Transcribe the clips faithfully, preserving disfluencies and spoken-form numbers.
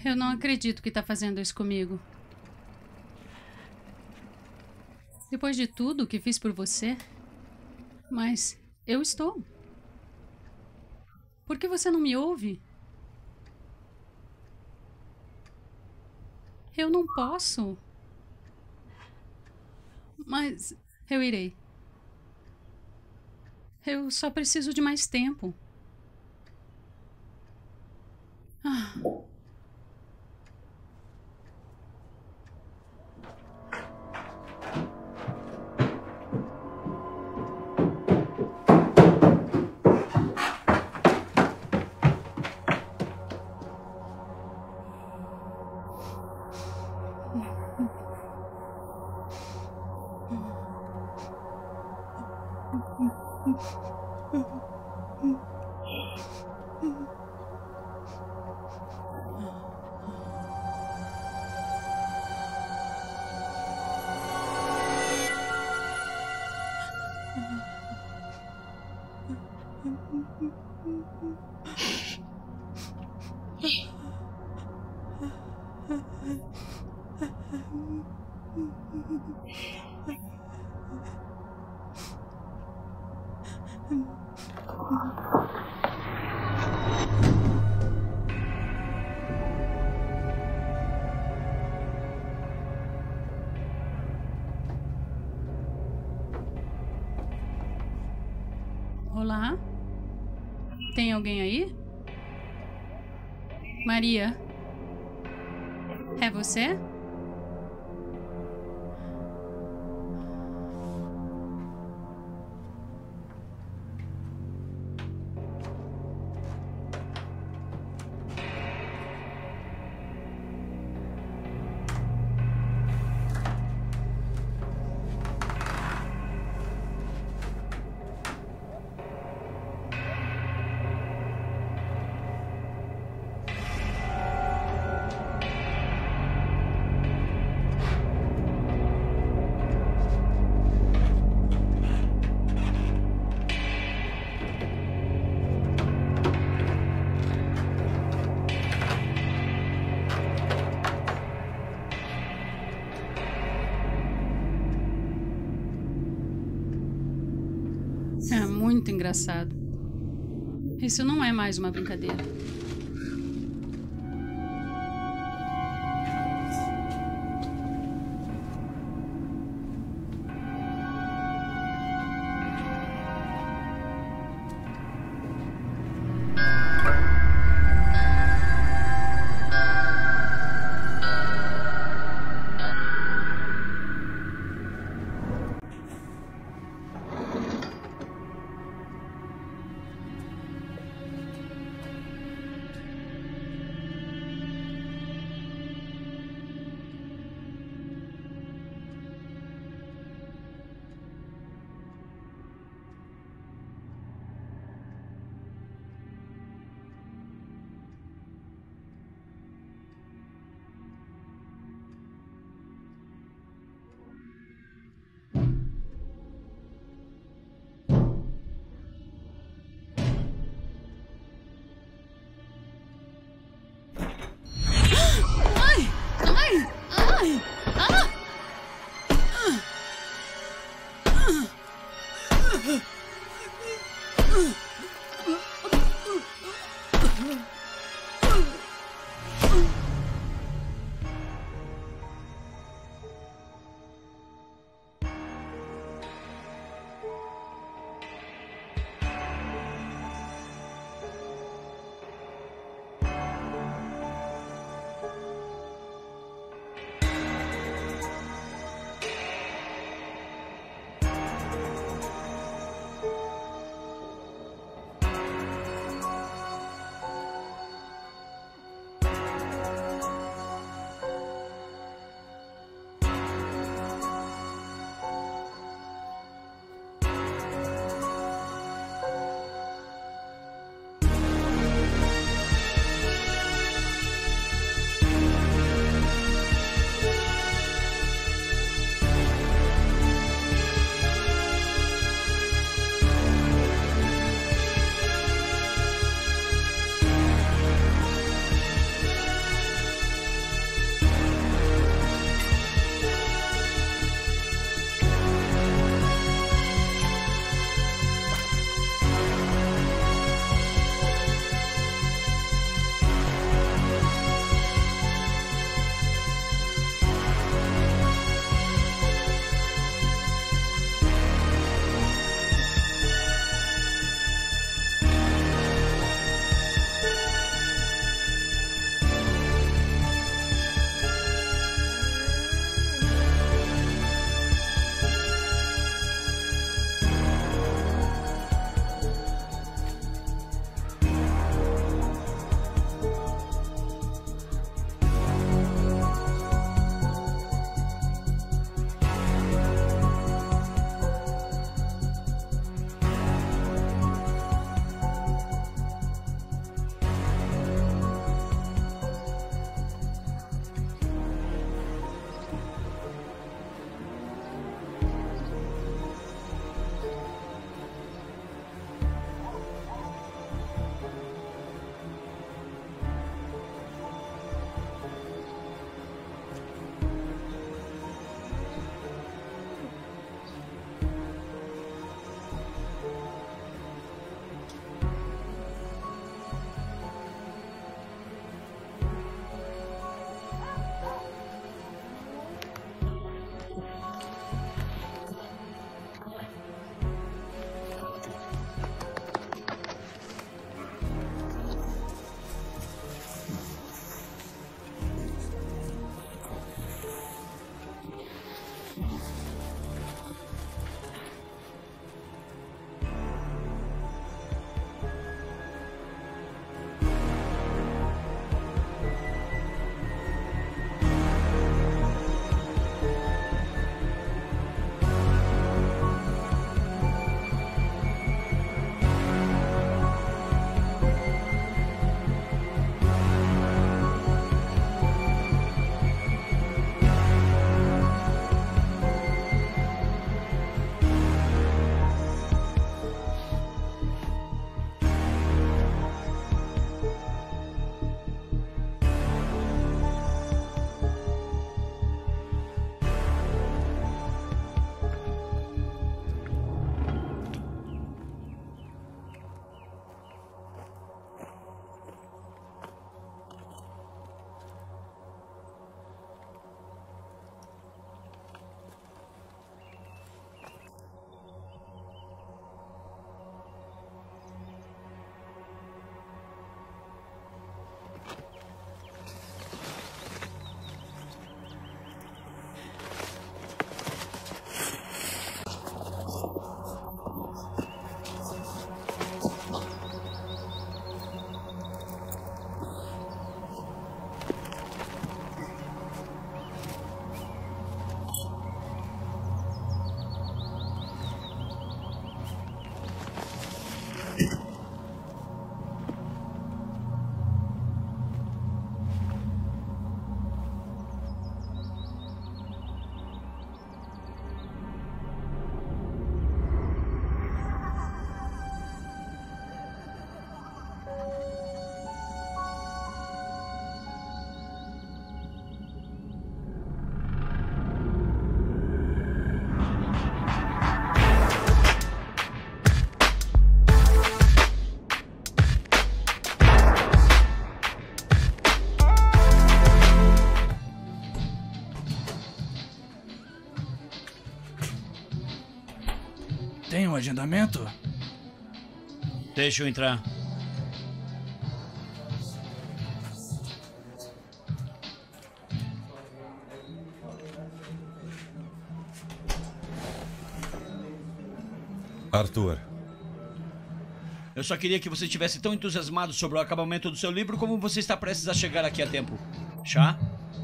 Eu não acredito que tá fazendo isso comigo. Depois de tudo que fiz por você. Mas eu estou. Por que você não me ouve? Eu não posso. Mas eu irei. Eu só preciso de mais tempo. Ah. Olá? Tem alguém aí? Maria? É você? É muito engraçado. Isso não é mais uma brincadeira. tem um agendamento? Deixa eu entrar. Arthur. Eu só queria que você estivesse tão entusiasmado sobre o acabamento do seu livro como você está prestes a chegar aqui a tempo. Chá?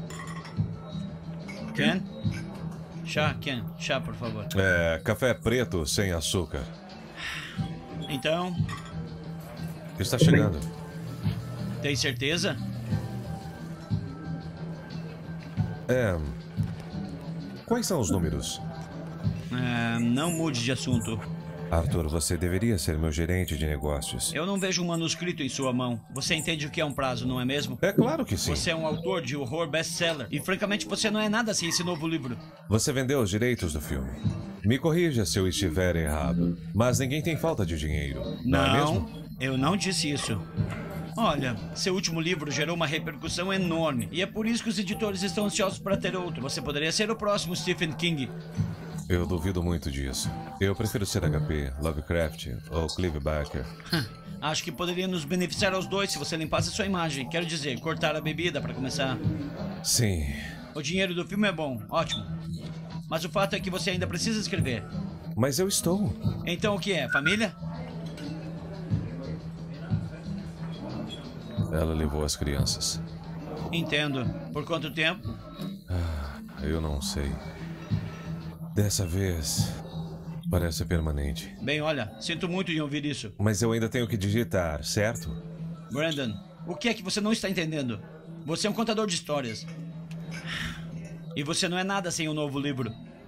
Ken? Chá, Ken. Chá, por favor. É, café preto sem açúcar. Então, Está chegando. tem certeza? É... Quais são os números? É, não mude de assunto. Arthur, você deveria ser meu gerente de negócios. Eu não vejo um manuscrito em sua mão. Você entende o que é um prazo, não é mesmo? É claro que sim. Você é um autor de horror best-seller. E francamente você não é nada sem esse novo livro. Você vendeu os direitos do filme. Me corrija se eu estiver errado. Mas ninguém tem falta de dinheiro, não, Não, é mesmo? eu não disse isso. Olha, seu último livro gerou uma repercussão enorme. E é por isso que os editores estão ansiosos para ter outro. Você poderia ser o próximo Stephen King. Eu duvido muito disso. Eu prefiro ser H P, Lovecraft ou Clive Barker. Acho que poderia nos beneficiar aos dois se você limpasse sua imagem. Quero dizer, cortar a bebida para começar. Sim. O dinheiro do filme é bom, ótimo. Mas o fato é que você ainda precisa escrever. Mas eu estou. Então o que é? Família? Ela levou as crianças. Entendo. Por quanto tempo? Ah, eu não sei. Dessa vez, parece permanente. Bem, olha, sinto muito em ouvir isso. Mas eu ainda tenho que digitar, certo? Brandon, o que é que você não está entendendo? Você é um contador de histórias. E você não é nada sem um novo livro.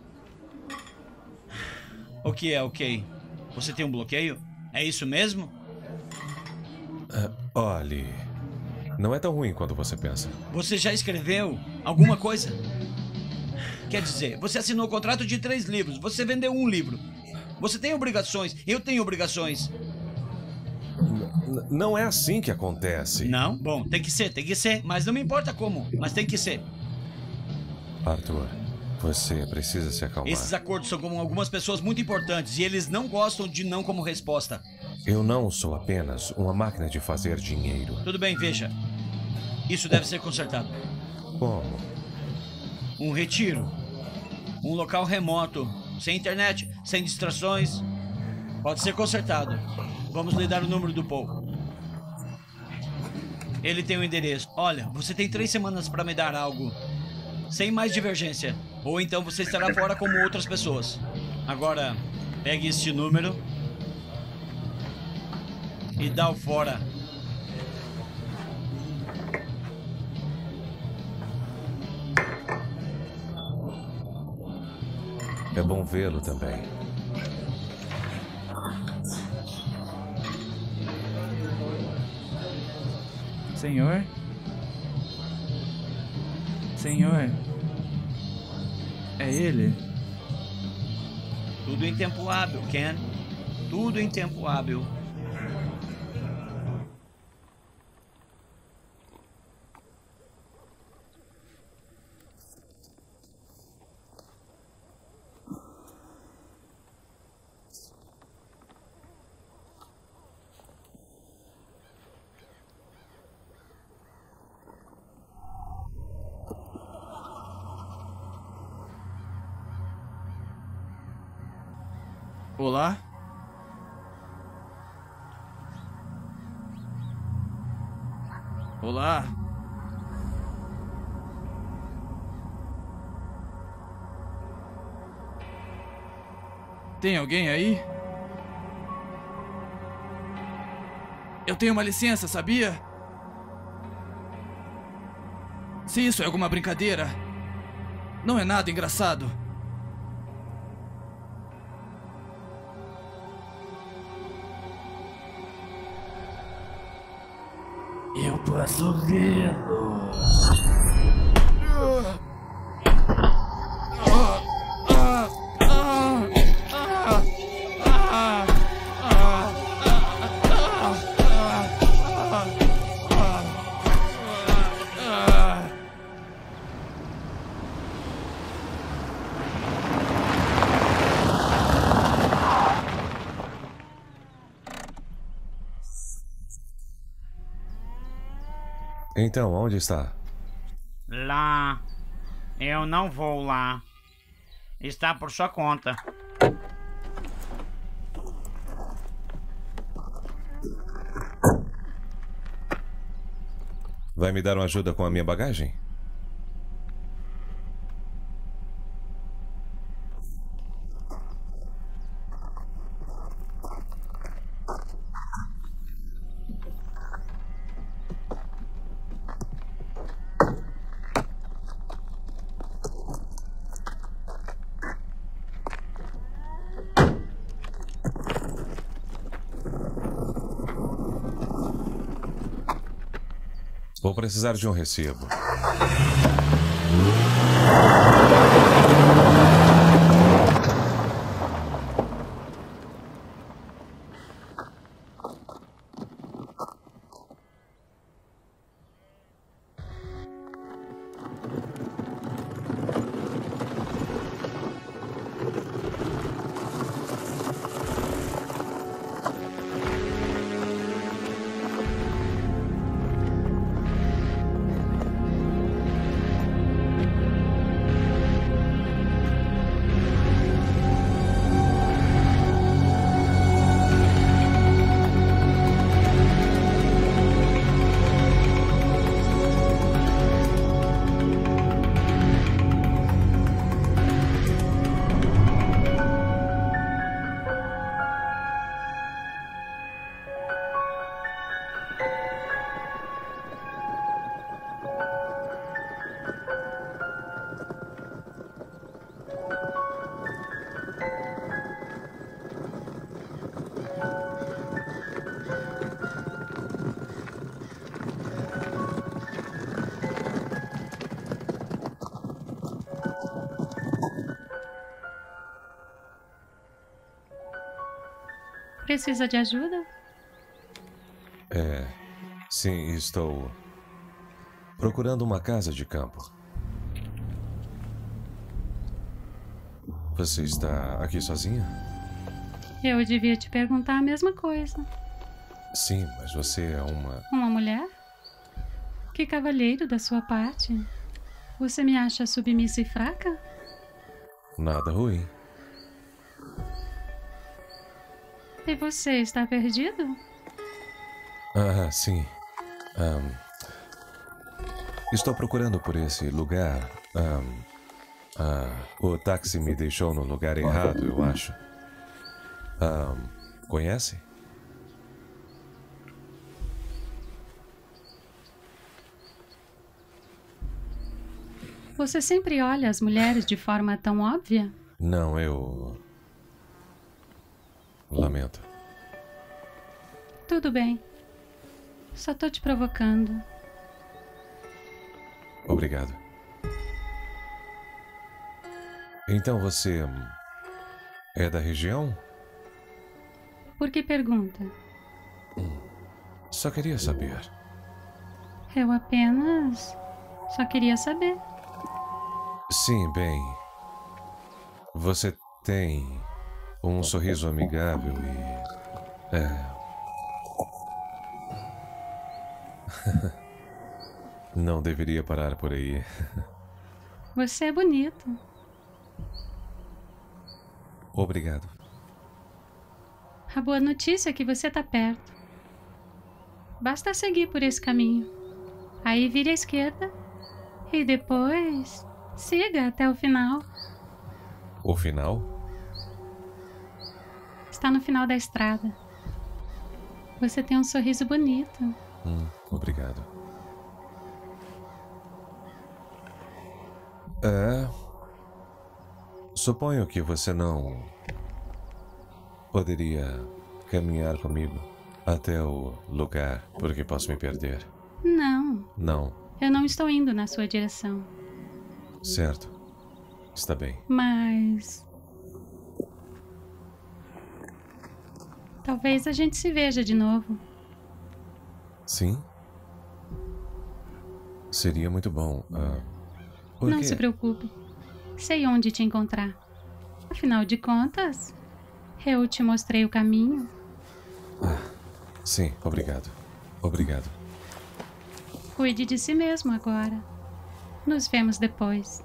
O que é ok? Você tem um bloqueio? É isso mesmo? Ah, olhe, não é tão ruim quanto você pensa. Você já escreveu alguma coisa? Quer dizer, você assinou o contrato de três livros, você vendeu um livro. Você tem obrigações, eu tenho obrigações. N- não é assim que acontece. Não? Bom, tem que ser, tem que ser, mas não me importa como, mas tem que ser. Arthur, você precisa se acalmar. Esses acordos são com algumas pessoas muito importantes e eles não gostam de não como resposta. Eu não sou apenas uma máquina de fazer dinheiro. Tudo bem, veja. Isso deve ser consertado. Como? Um retiro. Um local remoto. Sem internet, sem distrações. Pode ser consertado. Vamos lhe dar o número do Paul. Ele tem o endereço. Olha, você tem três semanas para me dar algo. Sem mais divergência. Ou então você estará fora como outras pessoas. Agora, pegue este número e dá o fora. É bom vê-lo também. Senhor? Senhor? É ele? Tudo em tempo hábil, Ken. Tudo em tempo hábil. Olá? Olá? Tem alguém aí? Eu tenho uma licença, sabia? Se isso é alguma brincadeira, não é nada engraçado. Eu posso vê-lo. Então, onde está? Lá. Eu não vou lá. Está por sua conta. Vai me dar uma ajuda com a minha bagagem? Vou precisar de um recibo. Precisa de ajuda? É. Sim, estou procurando uma casa de campo. Você está aqui sozinha? Eu devia te perguntar a mesma coisa. Sim, mas você é uma... Uma mulher? Que cavalheiro da sua parte. Você me acha submissa e fraca? Nada ruim. E você está perdido? Ah, sim. Um, estou procurando por esse lugar. Um, ah, o táxi me deixou no lugar errado, eu acho. Um, conhece? Você sempre olha as mulheres de forma tão óbvia? Não, eu... Lamento. Tudo bem. Só tô te provocando. Obrigado. Então você... é da região? Por que pergunta? Só queria saber. Eu apenas... só queria saber. Sim, bem... Você tem... um sorriso amigável e... É... Não deveria parar por aí. Você é bonito. Obrigado. A boa notícia é que você tá perto. Basta seguir por esse caminho. Aí vire à esquerda. E depois... siga até o final. O final? Está no final da estrada. Você tem um sorriso bonito. Hum, obrigado. É... Suponho que você não... poderia caminhar comigo até o lugar, porque posso me perder. Não. Não. Eu não estou indo na sua direção. Certo. Está bem. Mas... talvez a gente se veja de novo. Sim? Seria muito bom. Uh, por Não quê? se preocupe. Sei onde te encontrar. Afinal de contas, eu te mostrei o caminho. Ah, sim, obrigado. Obrigado. Cuide de si mesmo agora. Nos vemos depois.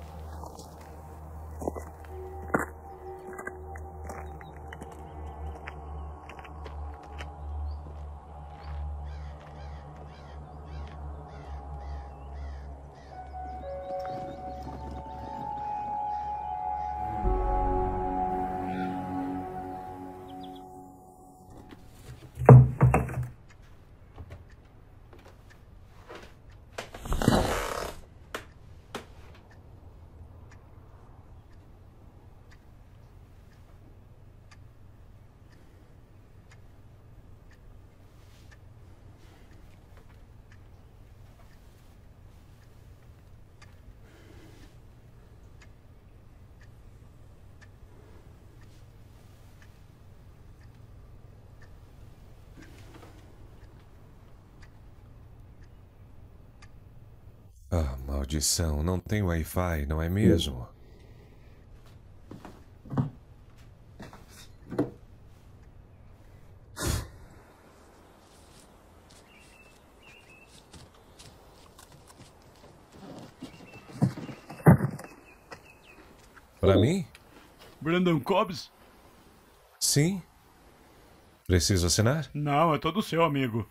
Ah, maldição, não tem Wi-Fi, não é mesmo? Para mim? Brandon Cobbs? Sim. Preciso assinar? Não, é todo seu, amigo.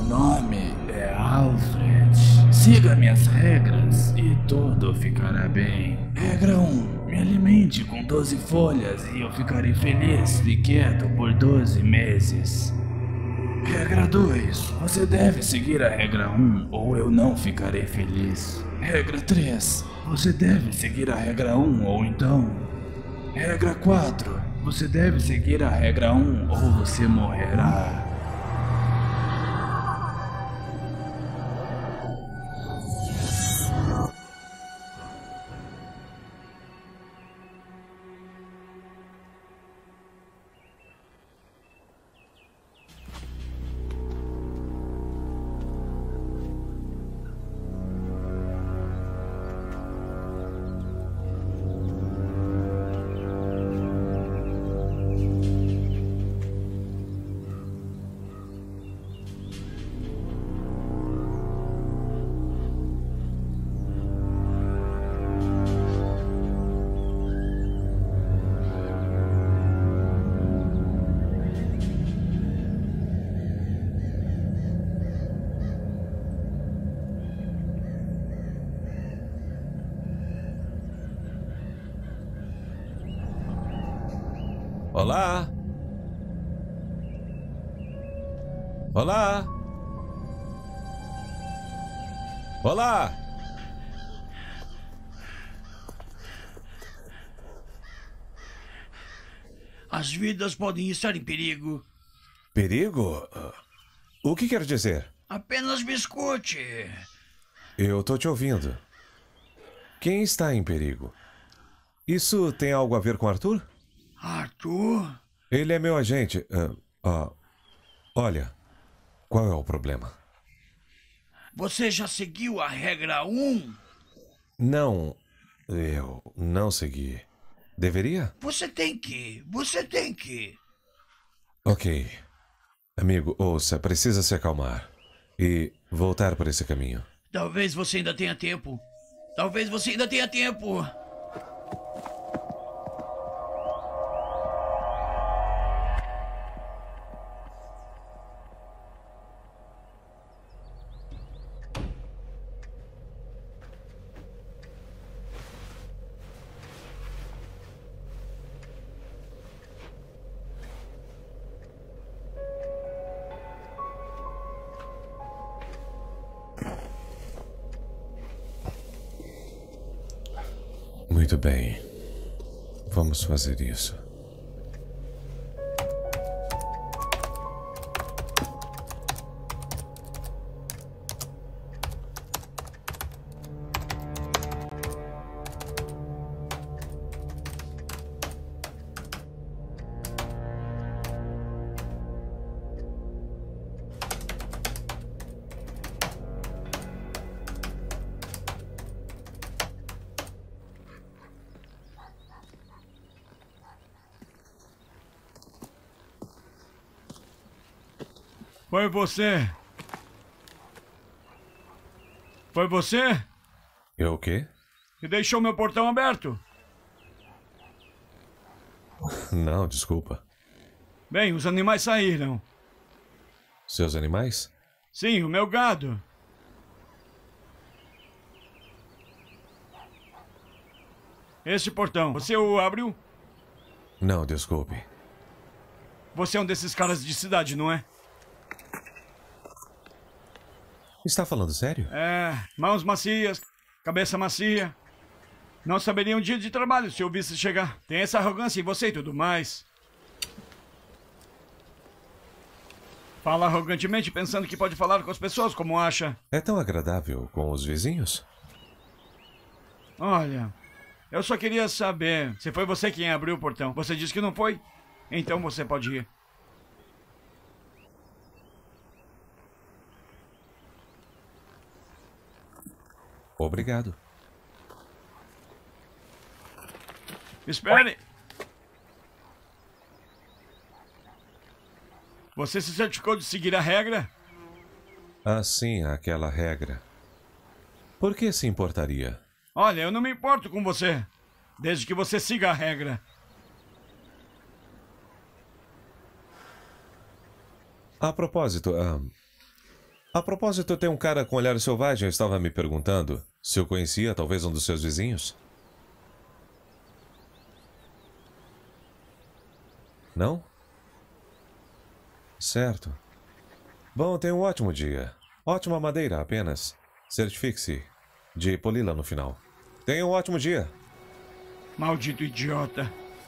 nome é Alfred. Siga minhas regras e tudo ficará bem. Regra um. Me alimente com doze folhas e eu ficarei feliz e quieto por doze meses. Regra dois. Você deve seguir a regra um ou eu não ficarei feliz. Regra três. Você deve seguir a regra um ou então... Regra quatro. Você deve seguir a regra um ou você morrerá. Olá? Olá? Olá? As vidas podem estar em perigo. Perigo? O que quer dizer? Apenas me escute. Eu tô te ouvindo. Quem está em perigo? Isso tem algo a ver com Arthur? Arthur? Ele é meu agente. Uh, uh, olha, qual é o problema? Você já seguiu a regra um? Não, eu não segui. Deveria? Você tem que, você tem que. Ok. Amigo, ouça, precisa se acalmar e voltar por esse caminho. Talvez você ainda tenha tempo. Talvez você ainda tenha tempo. Muito bem. Vamos fazer isso. Foi você? Foi você? Eu o quê? Que deixou meu portão aberto? Não, desculpa. Bem, os animais saíram. Seus animais? Sim, o meu gado. Esse portão, você o abriu? Não, desculpe. Você é um desses caras de cidade, não é? Está falando sério? É, mãos macias, cabeça macia. Não saberia um dia de trabalho se eu visse chegar. Tem essa arrogância em você e tudo mais. Fala arrogantemente pensando que pode falar com as pessoas como acha. É tão agradável com os vizinhos? Olha, eu só queria saber se foi você quem abriu o portão. Você disse que não foi? Então você pode ir. Obrigado. Espere! Você se certificou de seguir a regra? Ah, sim, aquela regra. Por que se importaria? Olha, eu não me importo com você, desde que você siga a regra. A propósito, ah, A propósito, tem um cara com olhar selvagem estava me perguntando se eu conhecia talvez um dos seus vizinhos. Não? Certo. Bom, tenha um ótimo dia. Ótima madeira, apenas. Certifique-se de poli-la no final. Tenha um ótimo dia. Maldito idiota.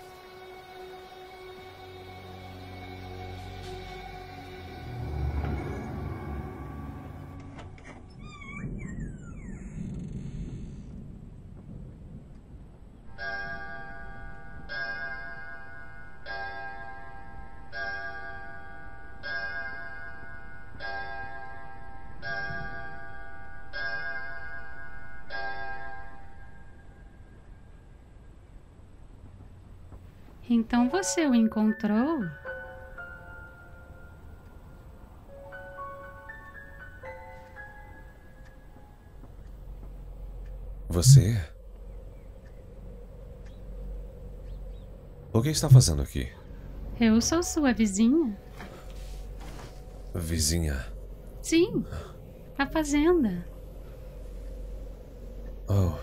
Então você o encontrou? Você? O que está fazendo aqui? Eu sou sua vizinha. Vizinha? Sim, a fazenda. Oh.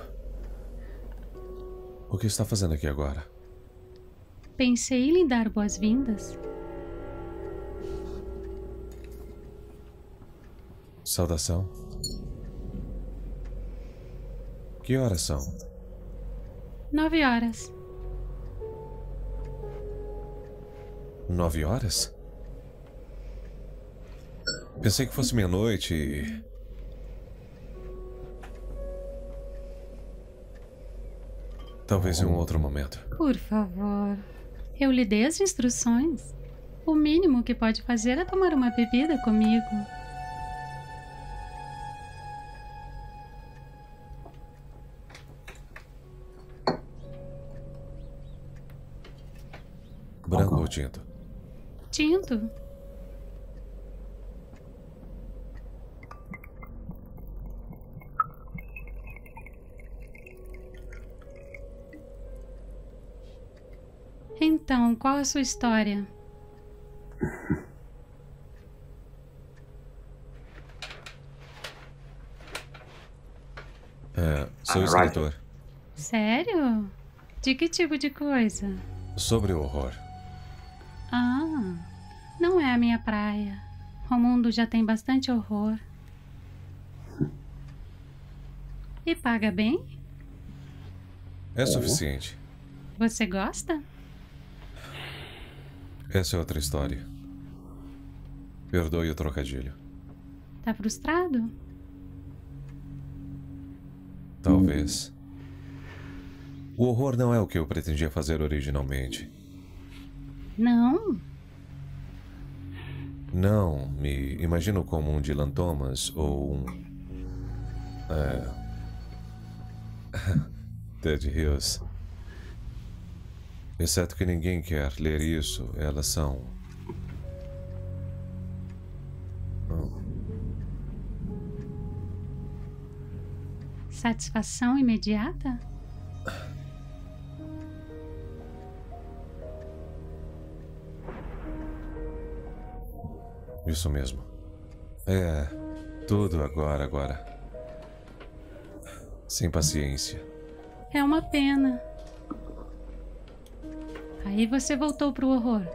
O que está fazendo aqui agora? Pensei em lhe dar boas-vindas. Saudação. Que horas são? Nove horas. Nove horas? Pensei que fosse meia-noite e... Talvez em um outro momento. Por favor. Eu lhe dei as instruções. O mínimo que pode fazer é tomar uma bebida comigo. Branco ou tinto? Tinto. Então, qual a sua história? É, sou escritor. Sério? De que tipo de coisa? Sobre o horror. Ah, não é a minha praia. O mundo já tem bastante horror. E paga bem? É suficiente. Você gosta? Essa é outra história. Perdoe o trocadilho. Tá frustrado? Talvez. O horror não é o que eu pretendia fazer originalmente. Não. Não, me imagino como um Dylan Thomas ou um... É... Ted Hughes. Exceto que ninguém quer ler isso, elas são... Satisfação imediata? Isso mesmo. É... Tudo agora, agora. Sem paciência. É uma pena. Aí você voltou pro horror.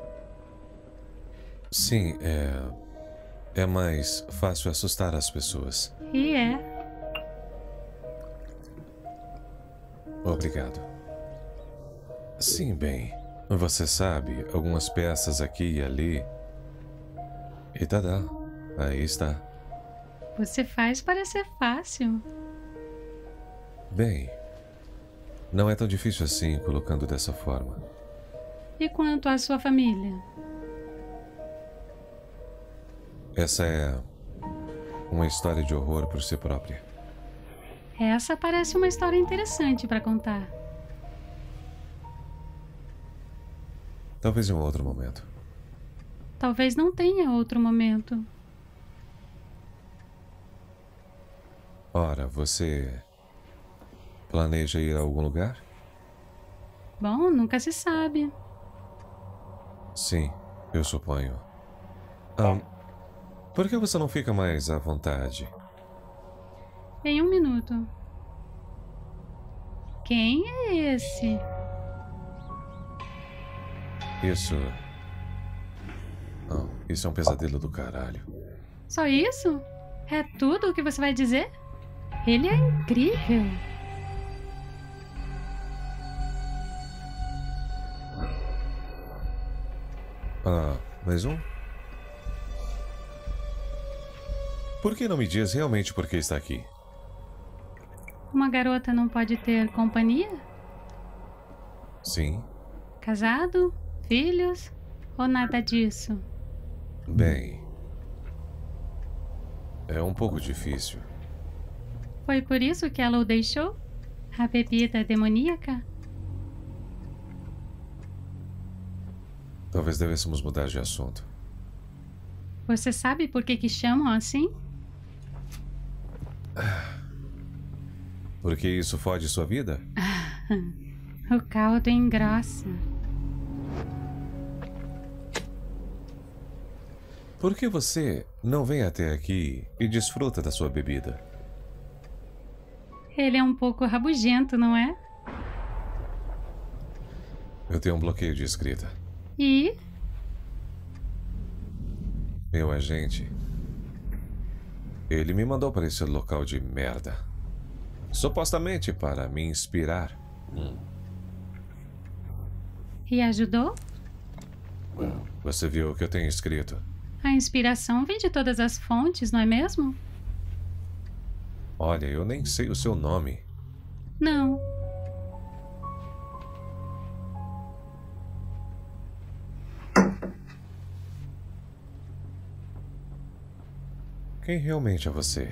Sim, é... É mais fácil assustar as pessoas. E é. Obrigado. Sim, bem. Você sabe, algumas peças aqui e ali... E tadá, aí está. Você faz parecer fácil. Bem, não é tão difícil assim colocando dessa forma. E quanto à sua família? Essa é uma história de horror por si própria. Essa parece uma história interessante para contar. Talvez em um outro momento. Talvez não tenha outro momento. Ora, você planeja ir a algum lugar? Bom, nunca se sabe. Sim, eu suponho. Um, Por que você não fica mais à vontade? Em um minuto. Quem é esse? Isso... Não, isso é um pesadelo do caralho. Só isso? É tudo o que você vai dizer? Ele é incrível. Ah, mais um? Por que não me diz realmente por que está aqui? Uma garota não pode ter companhia? Sim. Casado? Filhos? Ou nada disso? Bem... É um pouco difícil. Foi por isso que ela o deixou? A bebida demoníaca? Talvez devêssemos mudar de assunto. Você sabe por que que chamam assim? Porque isso fode sua vida? O caldo engrossa. Por que você não vem até aqui e desfruta da sua bebida? Ele é um pouco rabugento, não é? Eu tenho um bloqueio de escrita. E? Meu agente... Ele me mandou para esse local de merda. Supostamente para me inspirar. Hum. E ajudou? Você viu o que eu tenho escrito? A inspiração vem de todas as fontes, não é mesmo? Olha, eu nem sei o seu nome. Não. Quem realmente é você?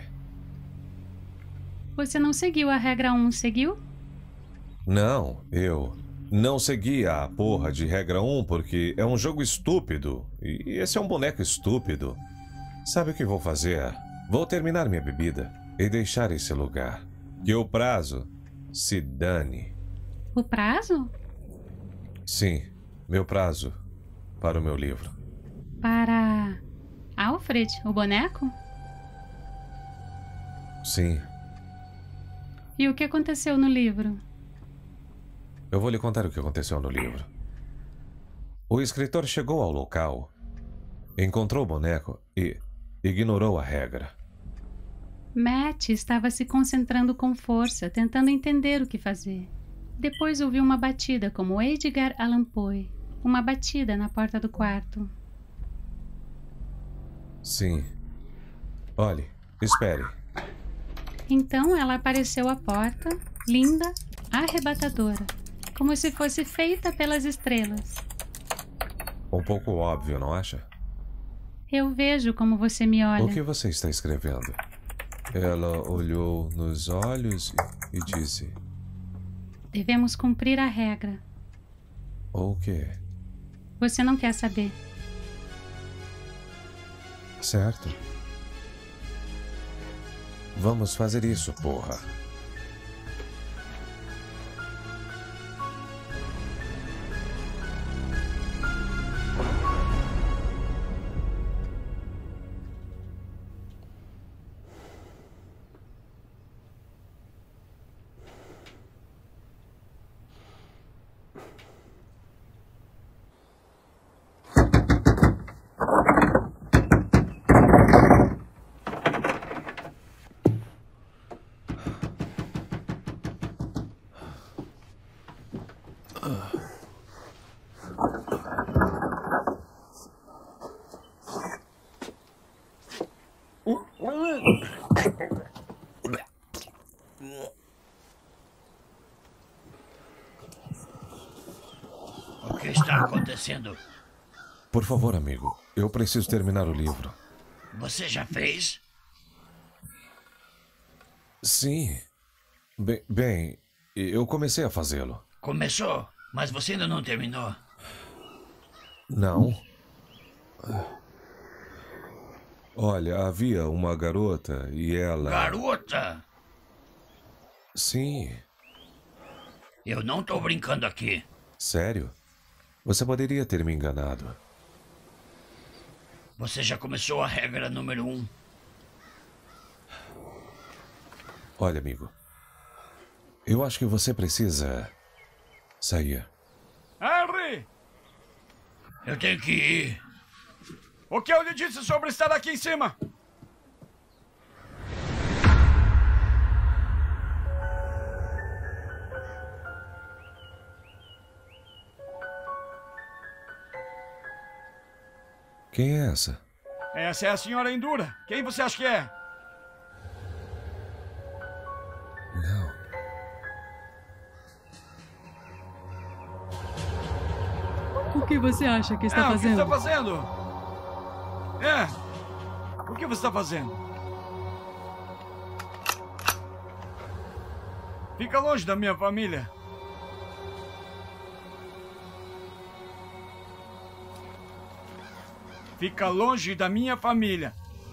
Você não seguiu a regra um, seguiu? Não, eu não segui a porra de regra um porque é um jogo estúpido. E esse é um boneco estúpido. Sabe o que vou fazer? Vou terminar minha bebida e deixar esse lugar. Que o prazo se dane. O prazo? Sim, meu prazo para o meu livro. Para... Alfred, o boneco? Sim. E o que aconteceu no livro? Eu vou lhe contar o que aconteceu no livro. O escritor chegou ao local, encontrou o boneco e ignorou a regra. Matt estava se concentrando com força, tentando entender o que fazer. Depois ouviu uma batida como Edgar Allan Poe. Uma batida na porta do quarto. Sim. Olhe, espere. Então ela apareceu à porta, linda, arrebatadora, como se fosse feita pelas estrelas. Um pouco óbvio, não acha? Eu vejo como você me olha. O que você está escrevendo? Ela olhou nos olhos e, e disse... Devemos cumprir a regra. O quê? Você não quer saber. Certo. Vamos fazer isso, porra. O que está acontecendo? Por favor, amigo. Eu preciso terminar o livro. Você já fez? Sim. Bem, bem, eu comecei a fazê-lo. Começou, mas você ainda não terminou. Não. Olha, havia uma garota e ela... Garota? Sim. Eu não tô brincando aqui. Sério? Você poderia ter me enganado. Você já começou a regra número um. Olha, amigo. Eu acho que você precisa sair. Henry! Eu tenho que ir. O que eu lhe disse sobre estar aqui em cima? Quem é essa? Essa é a senhora Endura. Quem você acha que é? Não. O que você acha que está é, fazendo? O que está fazendo? É. O que você está fazendo? Fica longe da minha família. Fica longe da minha família.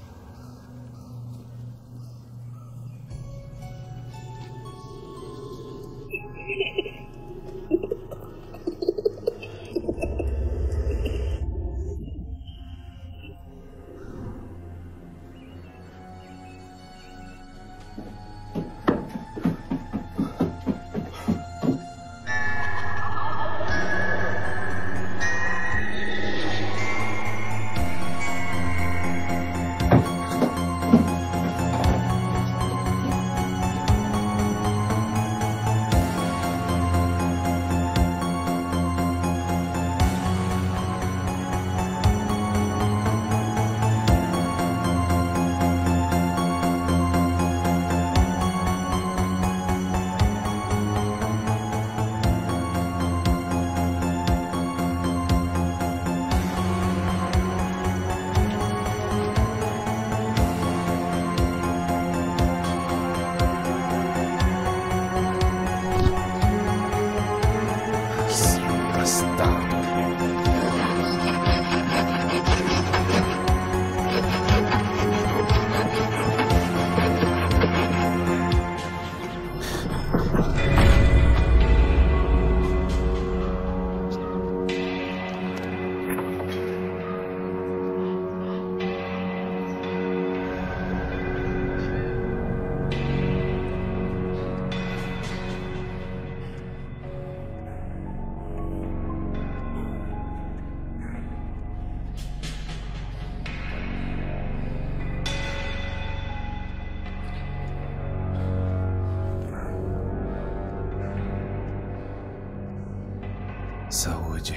Saúde.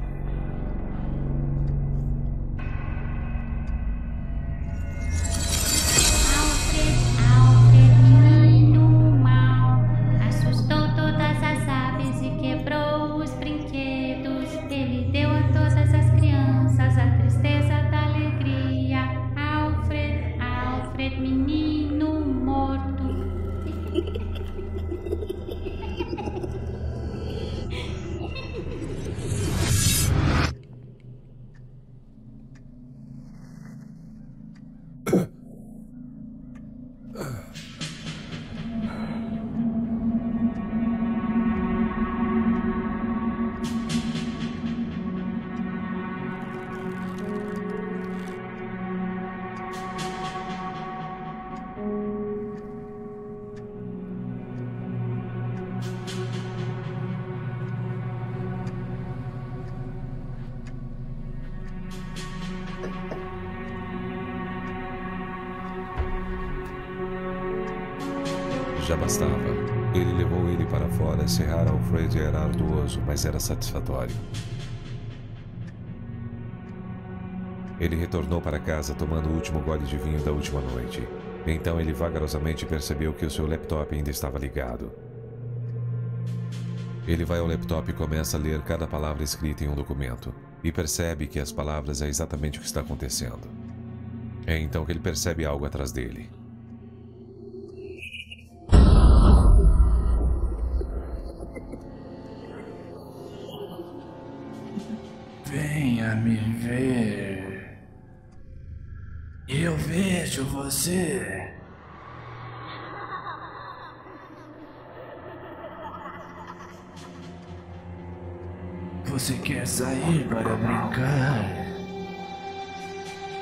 Alfred, Alfred, menino mau, assustou todas as aves e quebrou os brinquedos. Ele deu a todas as crianças a tristeza da alegria. Alfred, Alfred, menino morto. Já bastava. Ele levou ele para fora. Serrar Alfred era arduoso, mas era satisfatório. Ele retornou para casa tomando o último gole de vinho da última noite. Então ele vagarosamente percebeu que o seu laptop ainda estava ligado. Ele vai ao laptop e começa a ler cada palavra escrita em um documento. E percebe que as palavras é exatamente o que está acontecendo. É então que ele percebe algo atrás dele. Venha me ver. Eu vejo você. Você quer sair para brincar?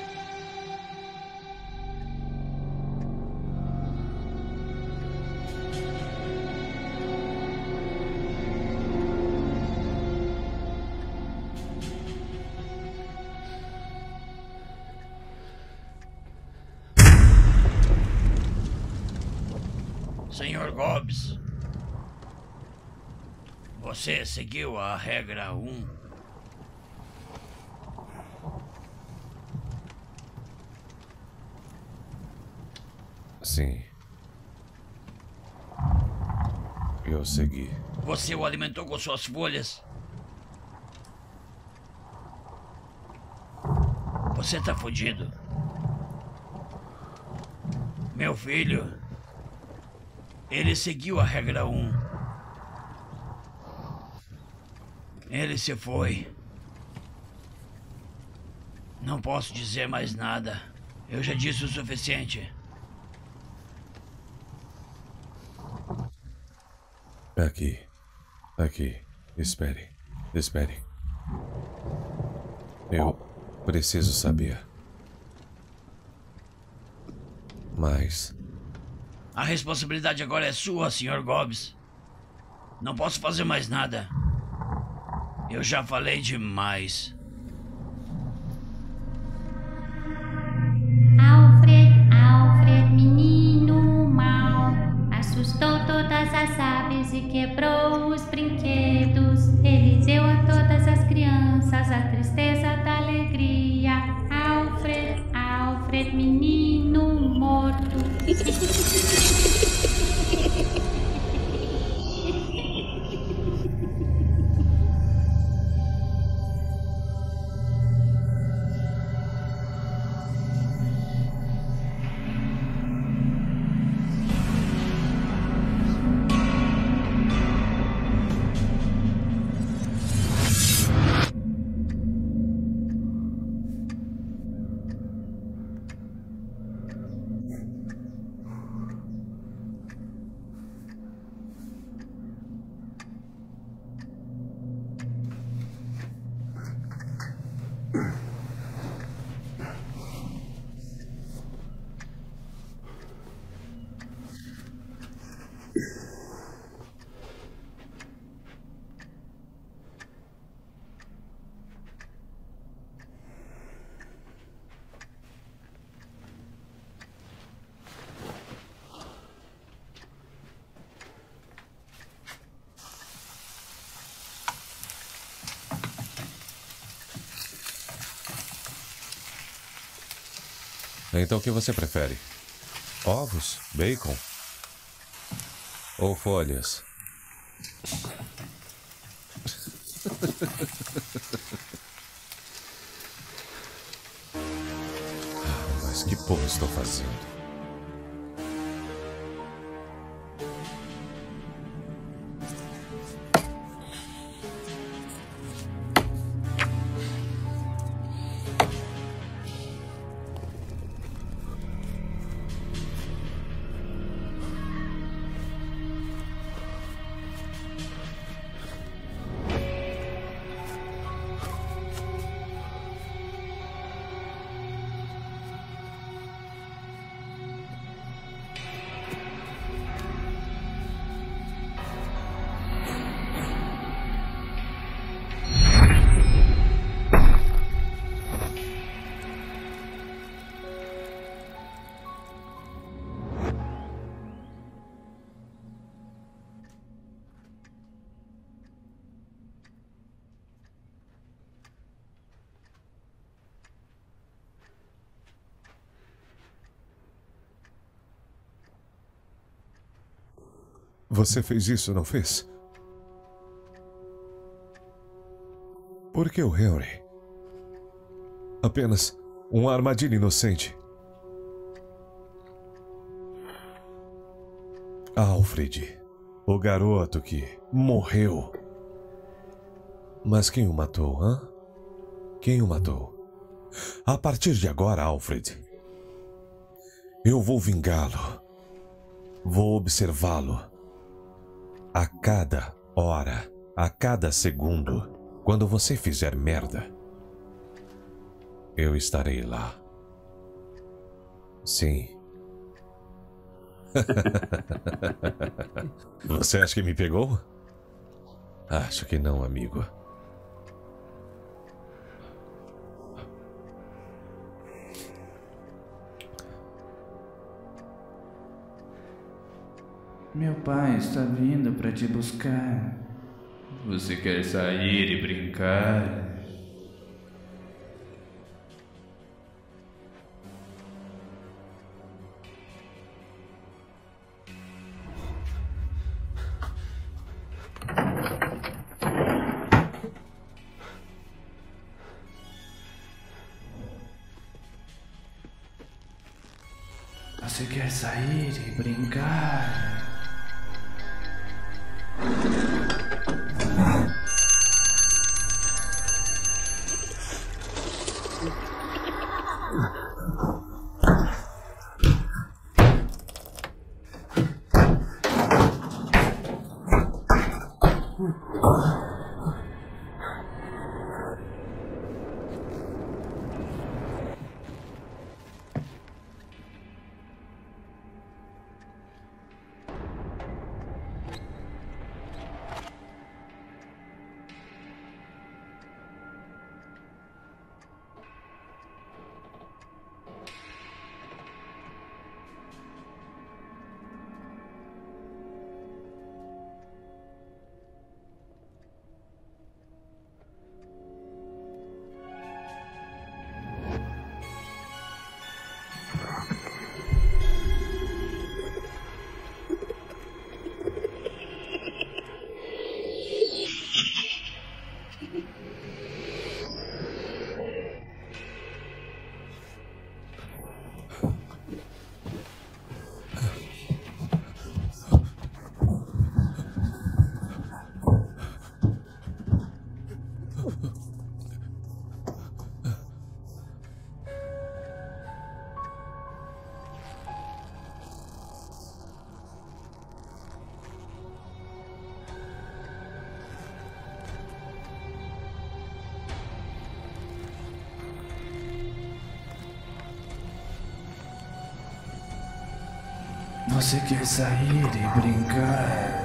senhor Gobbs, você seguiu a regra um? Sim. Eu segui. Você o alimentou com suas folhas? Você tá fudido. Meu filho, ele seguiu a regra um. Ele se foi. Não posso dizer mais nada. Eu já disse o suficiente. Aqui. Aqui. Espere. Espere. Eu preciso saber. Mas... A responsabilidade agora é sua, senhor Gobbs. Não posso fazer mais nada. Eu já falei demais. Alfred, Alfred, menino mau, assustou todas as aves e quebrou os brinquedos. Ele deu a todas as crianças a tristeza da alegria. Alfred, Alfred, menino morto. Então o que você prefere? Ovos? Bacon? Ou folhas? Ah, mas que porra estou fazendo? Você fez isso, não fez? Por que o Henry? Apenas uma armadilha inocente. Alfred, o garoto que morreu. Mas quem o matou, hã? Quem o matou? A partir de agora, Alfred, eu vou vingá-lo. Vou observá-lo. A cada hora, a cada segundo, quando você fizer merda, eu estarei lá. Sim. Você acha que me pegou? Acho que não, amigo. Meu pai está vindo para te buscar. Você quer sair e brincar? Você quer sair e brincar? Você quer sair e brincar?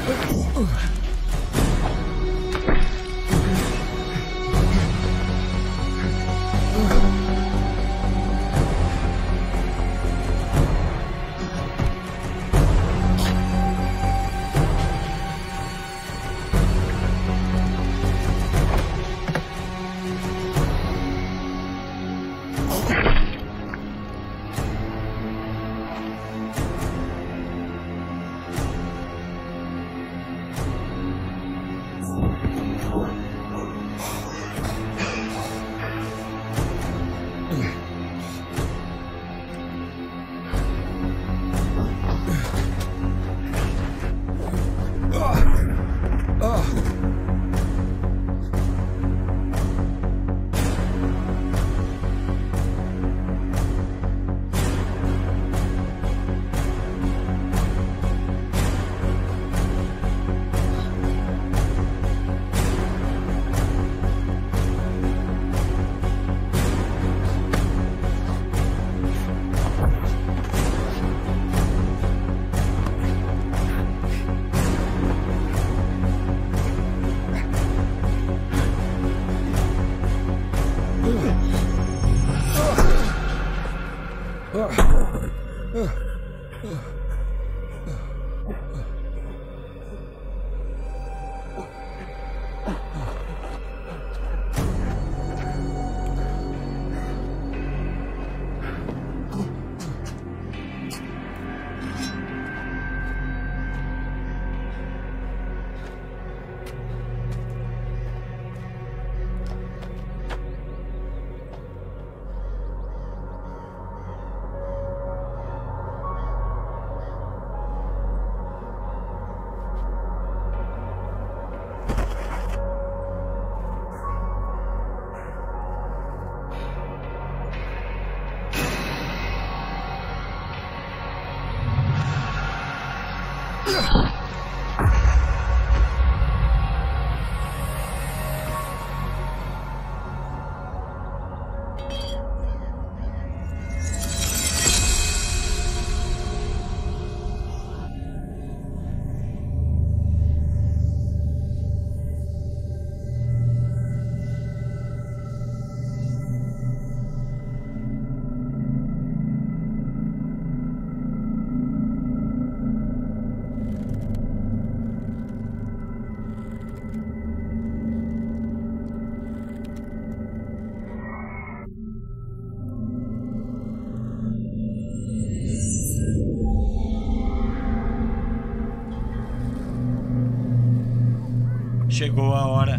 Chegou a hora.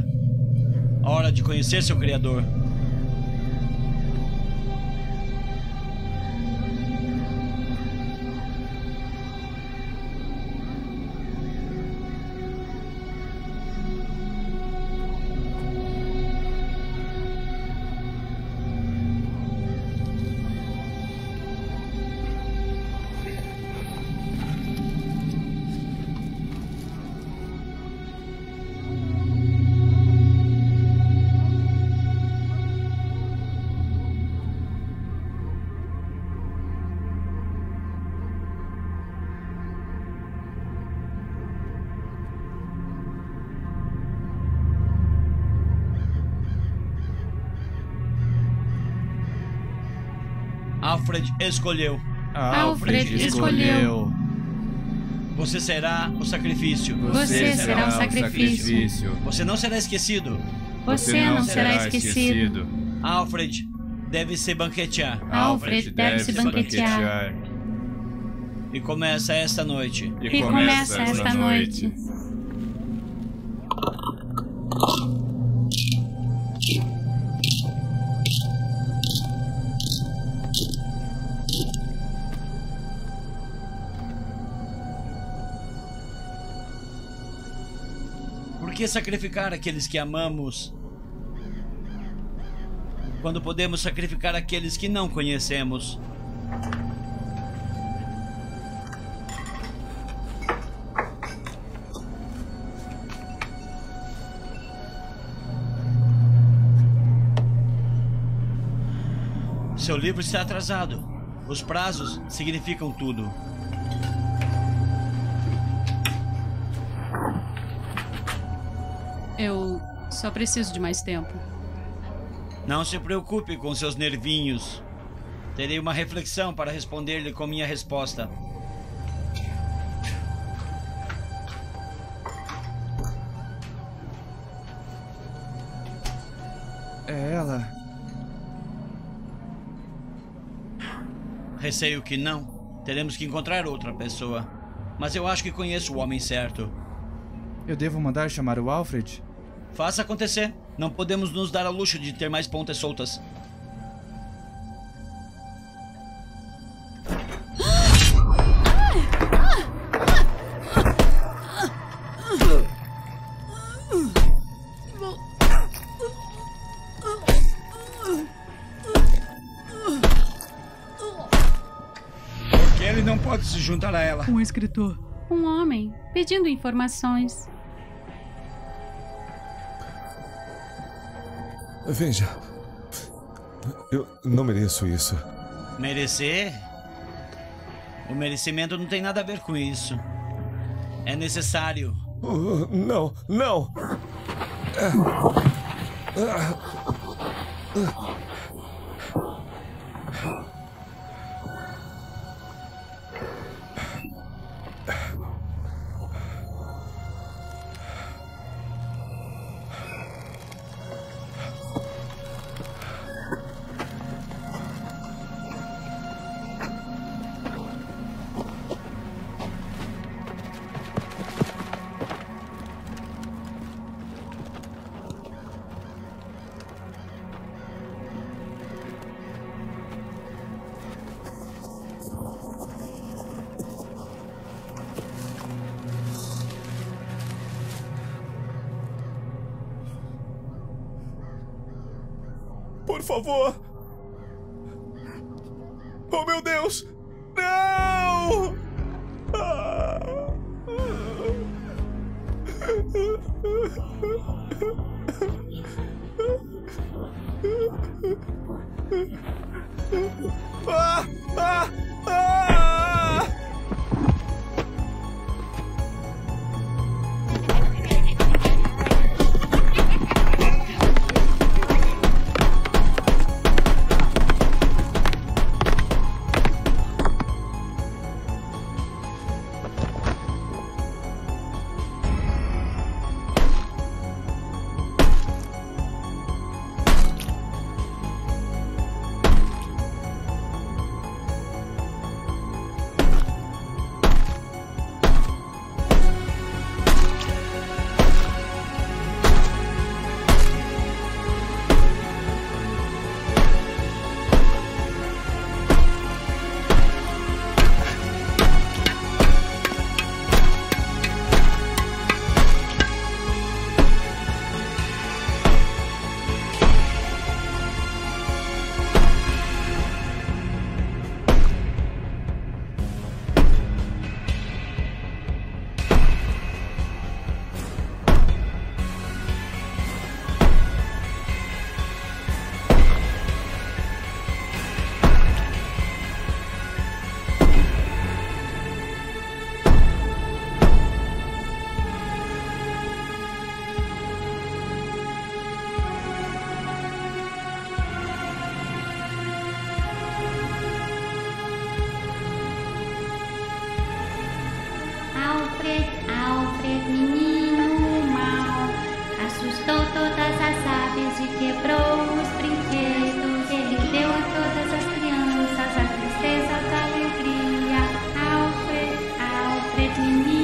A hora de conhecer seu Criador. Alfred escolheu. Alfred escolheu. Você será o sacrifício. Você será o sacrifício. Você não será esquecido. Você não será esquecido. Alfred deve se banquetear. Alfred deve se banquetear. E começa esta noite. E começa esta noite. Por que sacrificar aqueles que amamos quando podemos sacrificar aqueles que não conhecemos? Seu livro está atrasado. Os prazos significam tudo. Eu só preciso de mais tempo. Não se preocupe com seus nervinhos. Terei uma reflexão para responder-lhe com minha resposta. É ela. Receio que não. Teremos que encontrar outra pessoa. Mas eu acho que conheço o homem certo. Eu devo mandar chamar o Alfred? Faça acontecer. Não podemos nos dar ao luxo de ter mais pontas soltas. Por que ele não pode se juntar a ela? Um escritor. Um homem pedindo informações. Veja, eu não mereço isso. Merecer? O merecimento não tem nada a ver com isso. É necessário. Uh, não, não! Por favor! Oh, meu Deus! Não! Ah! Ah! Ah! Ah! Alfred, Alfred, menino mau, assustou todas as aves e quebrou os brinquedos. Ele deu a todas as crianças a tristeza da alegria. Alfred, Alfred, menino